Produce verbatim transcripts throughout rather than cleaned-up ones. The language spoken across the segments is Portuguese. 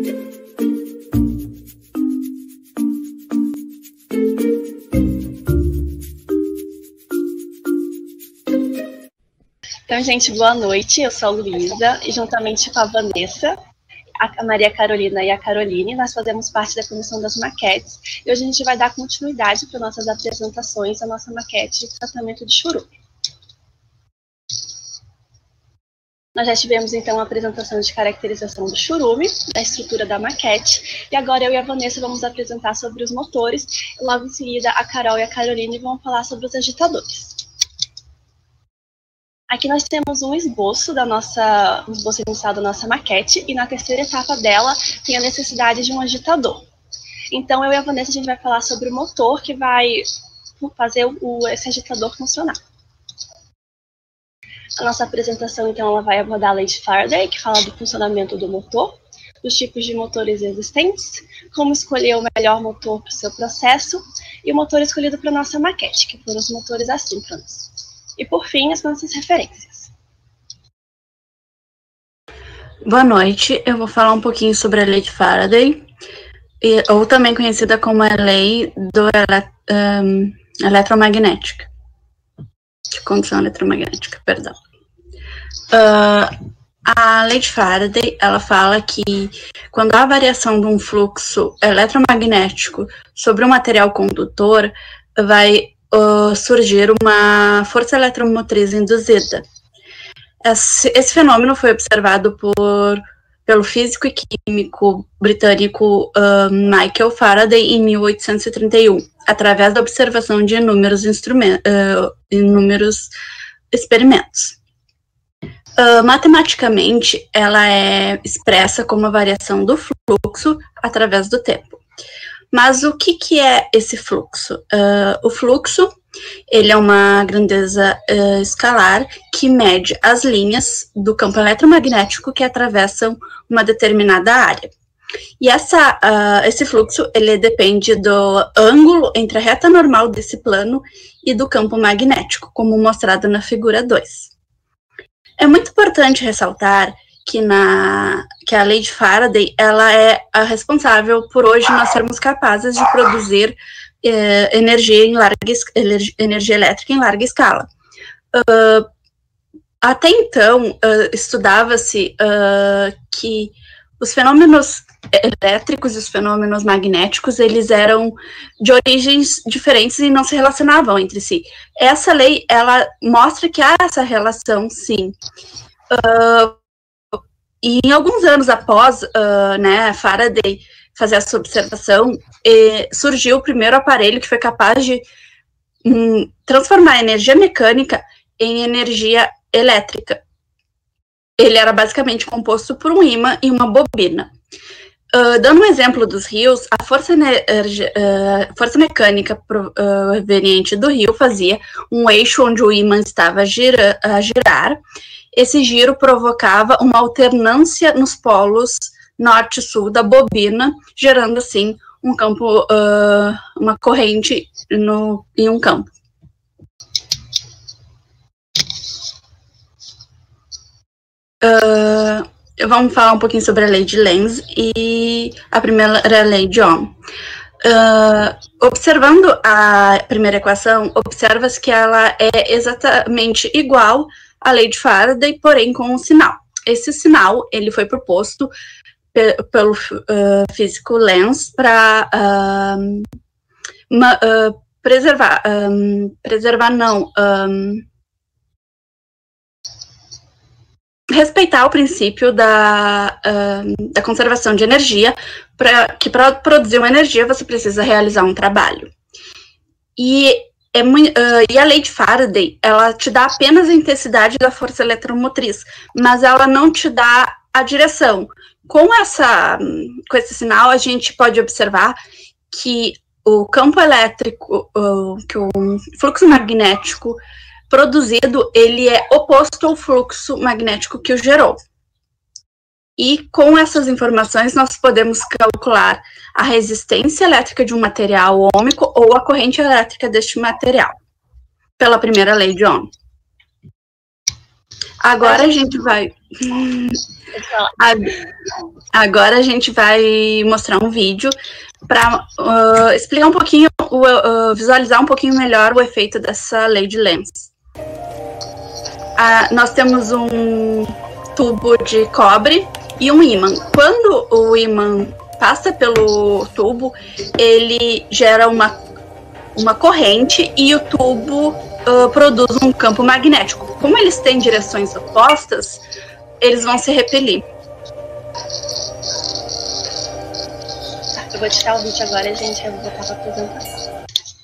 Então, gente, boa noite. Eu sou a Luísa e juntamente com a Vanessa, a Maria Carolina e a Caroline, nós fazemos parte da comissão das maquetes. E hoje a gente vai dar continuidade para nossas apresentações da nossa maquete de tratamento de churume. Nós já tivemos, então, a apresentação de caracterização do churume, da estrutura da maquete, e agora eu e a Vanessa vamos apresentar sobre os motores, e logo em seguida a Carol e a Caroline vão falar sobre os agitadores. Aqui nós temos um esboço da nossa, um esboço inicial da nossa maquete, e na terceira etapa dela tem a necessidade de um agitador. Então, eu e a Vanessa, a gente vai falar sobre o motor que vai fazer o, esse agitador funcionar. A nossa apresentação, então, ela vai abordar a lei de Faraday, que fala do funcionamento do motor, dos tipos de motores existentes, como escolher o melhor motor para o seu processo, e o motor escolhido para a nossa maquete, que foram os motores assíncronos. E, por fim, as nossas referências. Boa noite, eu vou falar um pouquinho sobre a lei de Faraday, ou também conhecida como a lei do ele um, eletromagnética, de condução eletromagnética, perdão. Uh, a lei de Faraday, ela fala que quando há variação de um fluxo eletromagnético sobre um material condutor, vai Uh, surgir uma força eletromotriz induzida. Esse, esse fenômeno foi observado por, pelo físico e químico britânico uh, Michael Faraday em mil oitocentos e trinta e um, através da observação de inúmeros, uh, inúmeros experimentos. Uh, matematicamente, ela é expressa como a variação do fluxo através do tempo. Mas o que, que é esse fluxo? Uh, o fluxo, ele é uma grandeza uh, escalar que mede as linhas do campo eletromagnético que atravessam uma determinada área. E essa, uh, esse fluxo, ele depende do ângulo entre a reta normal desse plano e do campo magnético, como mostrado na figura dois. É muito importante ressaltar que, na, que a lei de Faraday, ela é a responsável por hoje nós sermos capazes de produzir eh, energia, em larga, energia elétrica em larga escala. Uh, até então, uh, estudava-se uh, que os fenômenos elétricos e os fenômenos magnéticos, eles eram de origens diferentes e não se relacionavam entre si. Essa lei, ela mostra que há essa relação, sim. Uh, E em alguns anos após uh, né, Faraday fazer essa observação, eh, surgiu o primeiro aparelho que foi capaz de um, transformar a energia mecânica em energia elétrica. Ele era basicamente composto por um ímã e uma bobina. Uh, dando um exemplo dos rios, a força, uh, força mecânica proveniente do rio fazia um eixo onde o ímã estava a, gira, a girar. Esse giro provocava uma alternância nos polos norte e sul da bobina, gerando, assim, um campo, uh, uma corrente no, em um campo. Uh, vamos falar um pouquinho sobre a lei de Lenz e a primeira lei de Ohm. Uh, observando a primeira equação, observa-se que ela é exatamente igual a lei de Faraday, porém com um sinal. Esse sinal, ele foi proposto pe pelo uh, físico Lenz para uh, uh, preservar, um, preservar não, um, respeitar o princípio da, uh, da conservação de energia, pra, que para produzir uma energia você precisa realizar um trabalho. E É muito, uh, e a lei de Faraday, ela te dá apenas a intensidade da força eletromotriz, mas ela não te dá a direção. Com, essa, com esse sinal, a gente pode observar que o campo elétrico, uh, que o fluxo magnético produzido, ele é oposto ao fluxo magnético que o gerou. E com essas informações, nós podemos calcular a resistência elétrica de um material ôhmico ou a corrente elétrica deste material, pela primeira lei de Ohm. Agora a gente vai... Agora a gente vai mostrar um vídeo para uh, explicar um pouquinho, uh, visualizar um pouquinho melhor o efeito dessa lei de Lenz. Uh, nós temos um tubo de cobre e um ímã. Quando o ímã passa pelo tubo, ele gera uma, uma corrente e o tubo uh, produz um campo magnético. Como eles têm direções opostas, eles vão se repelir. Eu vou tirar o vídeo agora, gente, eu vou voltar para a apresentação.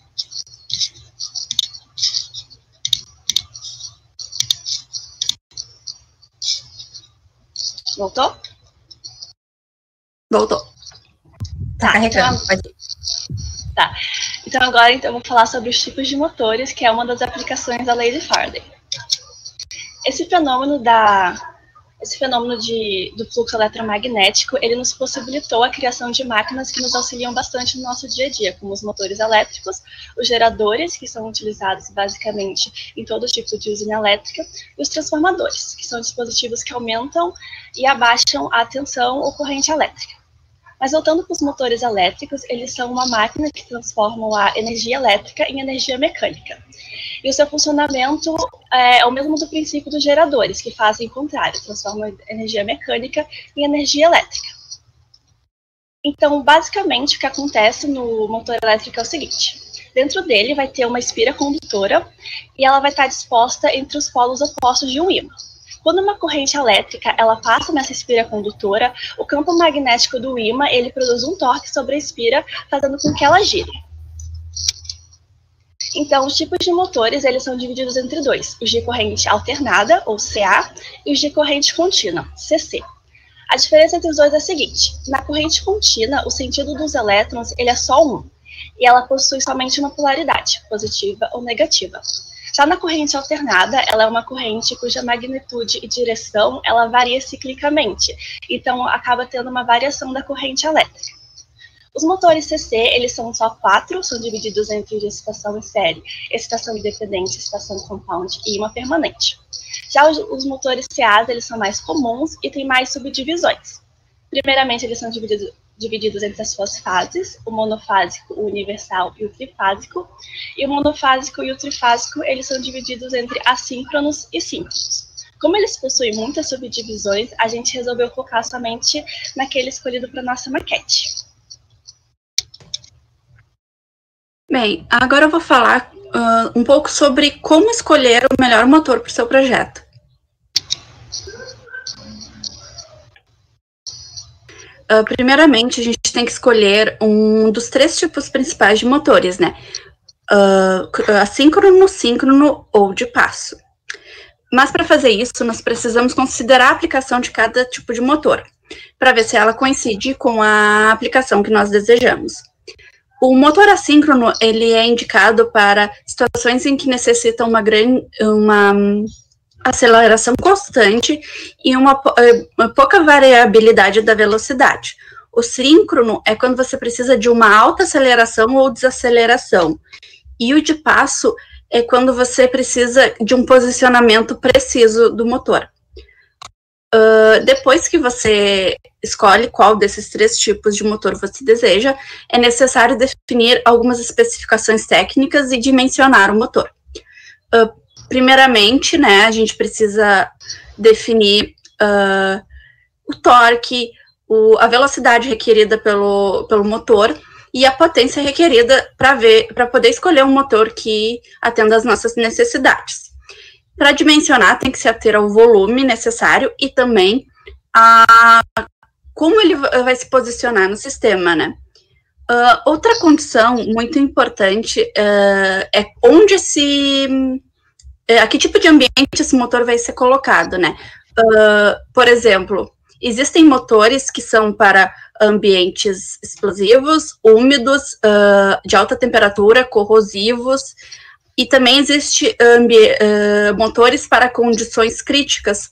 Voltou? Voltou. Tá, tá carregando. Então, pode ir. Tá. Então agora então, eu vou falar sobre os tipos de motores, que é uma das aplicações da lei de Faraday. Esse fenômeno da Esse fenômeno de, do fluxo eletromagnético, ele nos possibilitou a criação de máquinas que nos auxiliam bastante no nosso dia a dia, como os motores elétricos, os geradores, que são utilizados basicamente em todo tipo de usina elétrica, e os transformadores, que são dispositivos que aumentam e abaixam a tensão ou corrente elétrica. Mas voltando para os motores elétricos, eles são uma máquina que transformam a energia elétrica em energia mecânica. E o seu funcionamento é, é o mesmo do princípio dos geradores, que fazem o contrário, transformam energia mecânica em energia elétrica. Então, basicamente, o que acontece no motor elétrico é o seguinte: dentro dele vai ter uma espira condutora e ela vai estar disposta entre os polos opostos de um ímã. Quando uma corrente elétrica ela passa nessa espira condutora, o campo magnético do ímã ele produz um torque sobre a espira, fazendo com que ela gire. Então, os tipos de motores eles são divididos entre dois: os de corrente alternada, ou C A, e os de corrente contínua, C C. A diferença entre os dois é a seguinte: na corrente contínua, o sentido dos elétrons ele é só um, e ela possui somente uma polaridade, positiva ou negativa. Já na corrente alternada, ela é uma corrente cuja magnitude e direção ela varia ciclicamente, então acaba tendo uma variação da corrente elétrica. Os motores C C, eles são só quatro, são divididos entre excitação em série, excitação independente, excitação compound e imã permanente. Já os, os motores C A, eles são mais comuns e têm mais subdivisões. Primeiramente, eles são divididos, divididos entre as suas fases, o monofásico, o universal e o trifásico. E o monofásico e o trifásico, eles são divididos entre assíncronos e síncronos. Como eles possuem muitas subdivisões, a gente resolveu focar somente naquele escolhido para nossa maquete. Bem, agora eu vou falar uh, um pouco sobre como escolher o melhor motor para o seu projeto. Uh, primeiramente, a gente tem que escolher um dos três tipos principais de motores, né? Uh, assíncrono, síncrono ou de passo. Mas para fazer isso, nós precisamos considerar a aplicação de cada tipo de motor, para ver se ela coincide com a aplicação que nós desejamos. O motor assíncrono, ele é indicado para situações em que necessitam uma, grande, uma aceleração constante e uma, uma pouca variabilidade da velocidade. O síncrono é quando você precisa de uma alta aceleração ou desaceleração. E o de passo é quando você precisa de um posicionamento preciso do motor. Uh, depois que você escolhe qual desses três tipos de motor você deseja, é necessário definir algumas especificações técnicas e dimensionar o motor. Uh, primeiramente, né, a gente precisa definir uh, o torque, o, a velocidade requerida pelo, pelo motor e a potência requerida para ver, para poder escolher um motor que atenda às nossas necessidades. Para dimensionar, tem que se ater ao volume necessário e também a como ele vai se posicionar no sistema, né? Uh, outra condição muito importante uh, é onde se... Uh, a que tipo de ambiente esse motor vai ser colocado, né? Uh, por exemplo, existem motores que são para ambientes explosivos, úmidos, uh, de alta temperatura, corrosivos. E também existem uh, motores para condições críticas,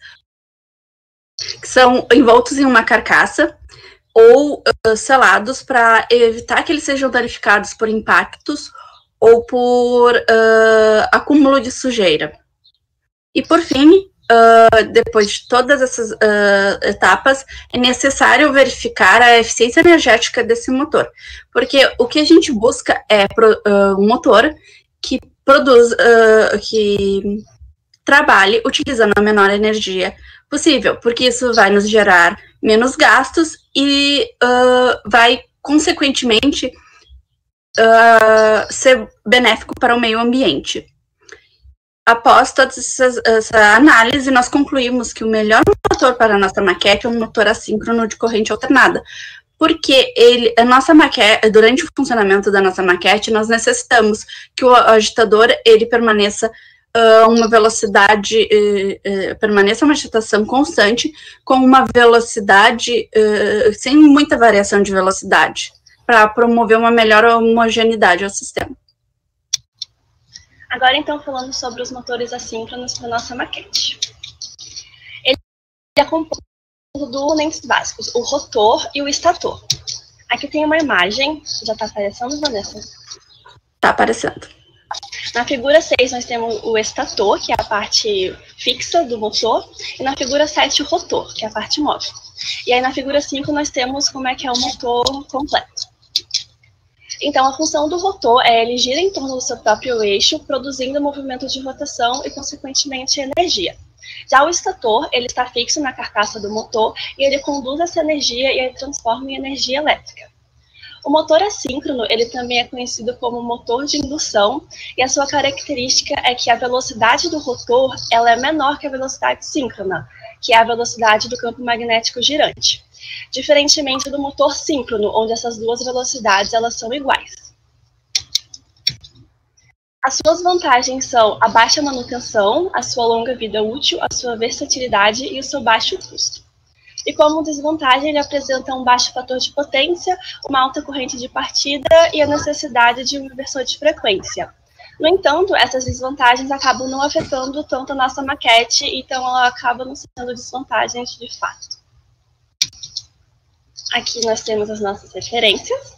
que são envoltos em uma carcaça ou uh, selados para evitar que eles sejam danificados por impactos ou por uh, acúmulo de sujeira. E, por fim, uh, depois de todas essas uh, etapas, é necessário verificar a eficiência energética desse motor. Porque o que a gente busca é pro, uh, um motor que produz, uh, que trabalhe utilizando a menor energia possível, porque isso vai nos gerar menos gastos e uh, vai, consequentemente, uh, ser benéfico para o meio ambiente. Após toda essa, essa análise, nós concluímos que o melhor motor para a nossa maquete é um motor assíncrono de corrente alternada, porque ele, a nossa maquete, durante o funcionamento da nossa maquete, nós necessitamos que o agitador ele permaneça Uh, uma velocidade, uh, uh, permaneça uma agitação constante, com uma velocidade, uh, sem muita variação de velocidade, para promover uma melhor homogeneidade ao sistema. Agora, então, falando sobre os motores assíncronos para nossa maquete. Ele é composto de dois componentes básicos, o rotor e o estator. Aqui tem uma imagem, já está aparecendo, Vanessa? Está aparecendo. Na figura seis, nós temos o estator, que é a parte fixa do motor, e na figura sete, o rotor, que é a parte móvel. E aí, na figura cinco, nós temos como é que é o motor completo. Então, a função do rotor é ele gira em torno do seu próprio eixo, produzindo movimentos de rotação e, consequentemente, energia. Já o estator, ele está fixo na carcaça do motor e ele conduz essa energia e ele transforma em energia elétrica. O motor assíncrono, ele também é conhecido como motor de indução, e a sua característica é que a velocidade do rotor ela é menor que a velocidade síncrona, que é a velocidade do campo magnético girante, diferentemente do motor síncrono, onde essas duas velocidades elas são iguais. As suas vantagens são a baixa manutenção, a sua longa vida útil, a sua versatilidade e o seu baixo custo. E como desvantagem, ele apresenta um baixo fator de potência, uma alta corrente de partida e a necessidade de um inversor de frequência. No entanto, essas desvantagens acabam não afetando tanto a nossa maquete, então ela acaba não sendo desvantagens de fato. Aqui nós temos as nossas referências.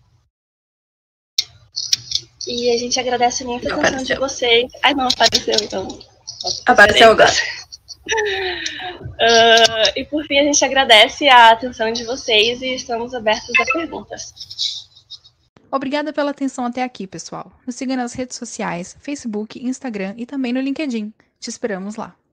E a gente agradece muito a atenção apareceu. de vocês. Ai, não, apareceu então. Apareceu agora. Uh, e por fim, a gente agradece a atenção de vocês e estamos abertos a perguntas. Obrigada pela atenção até aqui, pessoal. Nos siga nas redes sociais, Facebook, Instagram e também no LinkedIn. Te esperamos lá.